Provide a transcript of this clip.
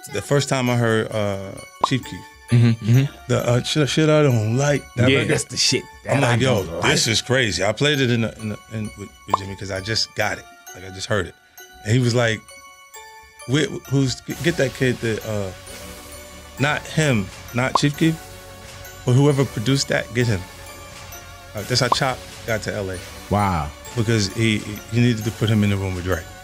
the first time I heard Chief Keef. The shit I don't like. That's the shit. I'm like, yo, this is crazy. I played it with Jimmy because I just got it. Like I just heard it, and he was like, get that kid that not him, not Chief Keef, but whoever produced that, get him. That's how Chop got to LA. Wow. Because he needed to put him in the room with Dre.